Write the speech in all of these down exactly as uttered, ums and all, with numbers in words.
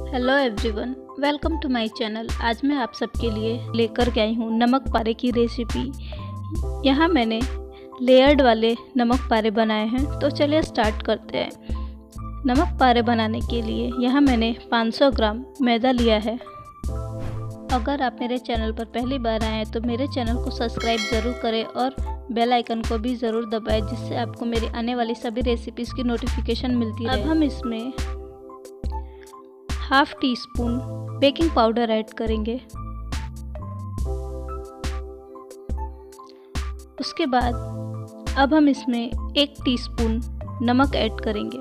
Hello everyone, welcome to my channel. आज मैं आप सबके लिए लेकर के आई हूँ नमक पारे की रेसिपी। यहाँ मैंने लेयर्ड वाले नमक पारे बनाए हैं, तो चलिए स्टार्ट करते हैं। नमक पारे बनाने के लिए यहाँ मैंने पाँच सौ ग्राम मैदा लिया है। अगर आप मेरे चैनल पर पहली बार आए हैं तो मेरे चैनल को सब्सक्राइब ज़रूर करें और बेल आइकन को भी ज़रूर दबाएं, जिससे आपको मेरी आने वाली सभी रेसिपीज़ की नोटिफिकेशन मिलती रहे। अब हम इसमें half teaspoon baking powder add करेंगे। उसके बाद अब हम इसमें एक टीस्पून नमक ऐड करेंगे।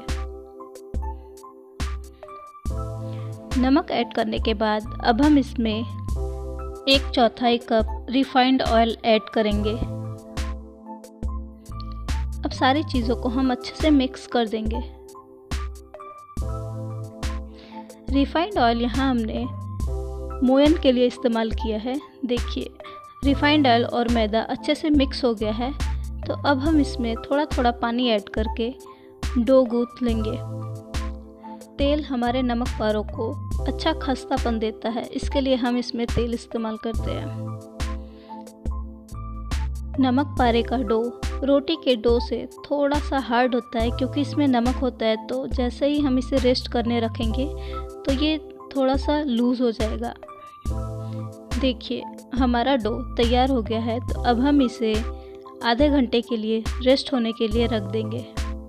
नमक ऐड करने के बाद अब हम इसमें एक चौथाई कप रिफाइंड ऑयल ऐड करेंगे। अब सारी चीज़ों को हम अच्छे से मिक्स कर देंगे। रिफाइंड ऑयल यहाँ हमने मोयन के लिए इस्तेमाल किया है। देखिए, रिफाइंड ऑयल और मैदा अच्छे से मिक्स हो गया है, तो अब हम इसमें थोड़ा थोड़ा पानी ऐड करके डो गूंथ लेंगे। तेल हमारे नमक पारों को अच्छा खस्तापन देता है, इसके लिए हम इसमें तेल इस्तेमाल करते हैं। नमक पारे का डो रोटी के डो से थोड़ा सा हार्ड होता है, क्योंकि इसमें नमक होता है, तो जैसे ही हम इसे रेस्ट करने रखेंगे तो ये थोड़ा सा लूज़ हो जाएगा। देखिए, हमारा डो तैयार हो गया है, तो अब हम इसे आधे घंटे के लिए रेस्ट होने के लिए रख देंगे।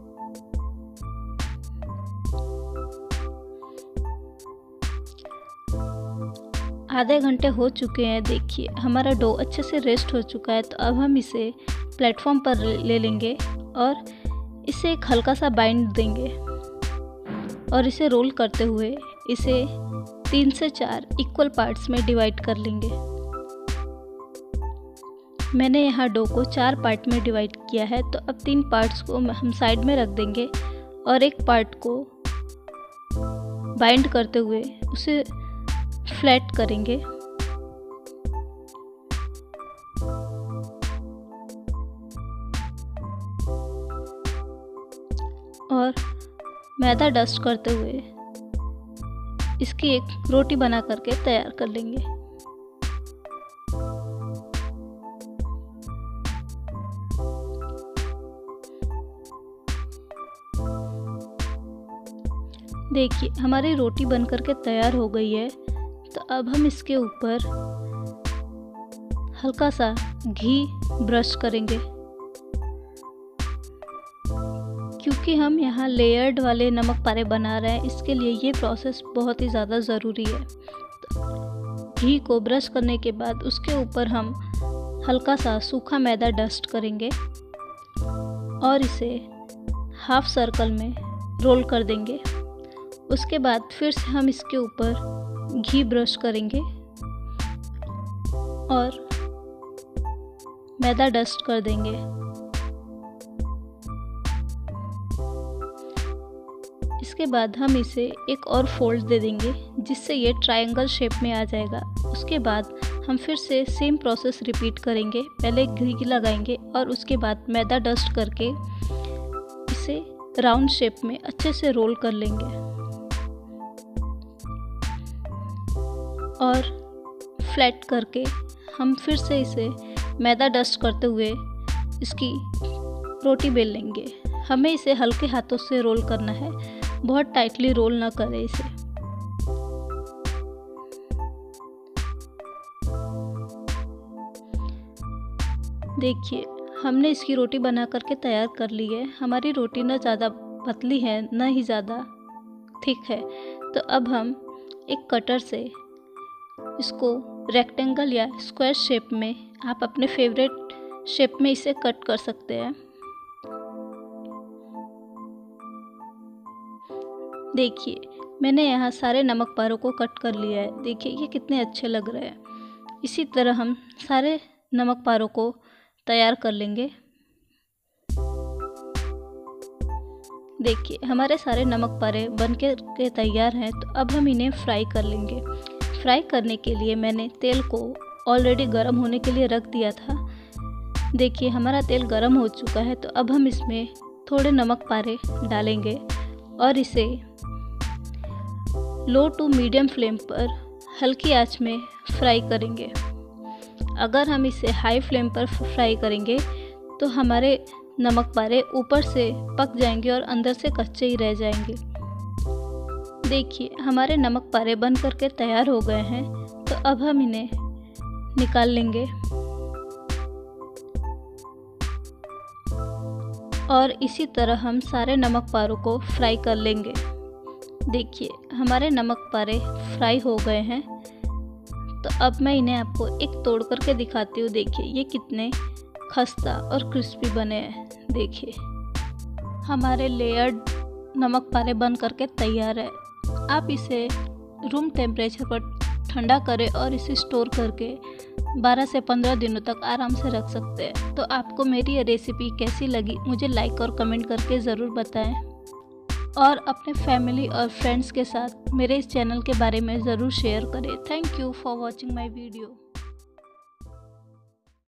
आधे घंटे हो चुके हैं। देखिए, हमारा डो अच्छे से रेस्ट हो चुका है, तो अब हम इसे प्लेटफॉर्म पर ले लेंगे और इसे एक हल्का सा बाइंड देंगे और इसे रोल करते हुए इसे तीन से चार इक्वल पार्ट्स में डिवाइड कर लेंगे। मैंने यहाँ डो को चार पार्ट में डिवाइड किया है, तो अब तीन पार्ट्स को हम साइड में रख देंगे और एक पार्ट को बाइंड करते हुए उसे फ्लैट करेंगे। और मैदा डस्ट करते हुए इसकी एक रोटी बना करके तैयार कर लेंगे। देखिए, हमारी रोटी बन करके तैयार हो गई है, तो अब हम इसके ऊपर हल्का सा घी ब्रश करेंगे। क्योंकि हम यहाँ लेयर्ड वाले नमक पारे बना रहे हैं, इसके लिए ये प्रोसेस बहुत ही ज़्यादा ज़रूरी है। तो घी को ब्रश करने के बाद उसके ऊपर हम हल्का सा सूखा मैदा डस्ट करेंगे और इसे हाफ सर्कल में रोल कर देंगे। उसके बाद फिर से हम इसके ऊपर घी ब्रश करेंगे और मैदा डस्ट कर देंगे। इसके बाद हम इसे एक और फोल्ड दे देंगे, जिससे ये ट्रायंगल शेप में आ जाएगा। उसके बाद हम फिर से सेम प्रोसेस रिपीट करेंगे। पहले घी लगाएंगे और उसके बाद मैदा डस्ट करके इसे राउंड शेप में अच्छे से रोल कर लेंगे और फ्लैट करके हम फिर से इसे मैदा डस्ट करते हुए इसकी रोटी बेल लेंगे। हमें इसे हल्के हाथों से रोल करना है, बहुत टाइटली रोल ना करें इसे। देखिए, हमने इसकी रोटी बना करके तैयार कर ली है। हमारी रोटी ना ज़्यादा पतली है ना ही ज़्यादा थिक है, तो अब हम एक कटर से इसको रेक्टेंगल या स्क्वायर शेप में, आप अपने फेवरेट शेप में इसे कट कर सकते हैं। देखिए, मैंने यहाँ सारे नमक पारों को कट कर लिया है। देखिए, ये कितने अच्छे लग रहे हैं। इसी तरह हम सारे नमक पारों को तैयार कर लेंगे। देखिए, हमारे सारे नमक पारे बन के तैयार हैं, तो अब हम इन्हें फ्राई कर लेंगे। फ्राई करने के लिए मैंने तेल को ऑलरेडी गर्म होने के लिए रख दिया था। देखिए, हमारा तेल गर्म हो चुका है, तो अब हम इसमें थोड़े नमक पारे डालेंगे और इसे लो टू मीडियम फ्लेम पर हल्की आंच में फ्राई करेंगे। अगर हम इसे हाई फ्लेम पर फ्राई करेंगे तो हमारे नमक पारे ऊपर से पक जाएंगे और अंदर से कच्चे ही रह जाएंगे। देखिए हमारे नमक पारे बन करके तैयार हो गए हैं, तो अब हम इन्हें निकाल लेंगे और इसी तरह हम सारे नमक पारों को फ्राई कर लेंगे। देखिए हमारे नमक पारे फ्राई हो गए हैं, तो अब मैं इन्हें आपको एक तोड़ करके दिखाती हूँ। देखिए ये कितने खस्ता और क्रिस्पी बने हैं। देखिए हमारे लेयर्ड नमक पारे बन करके तैयार है। आप इसे रूम टेम्परेचर पर ठंडा करें और इसे स्टोर करके बारह से पंद्रह दिनों तक आराम से रख सकते हैं। तो आपको मेरी ये रेसिपी कैसी लगी मुझे लाइक और कमेंट करके ज़रूर बताएं और अपने फैमिली और फ्रेंड्स के साथ मेरे इस चैनल के बारे में ज़रूर शेयर करें। Thank you for watching my video.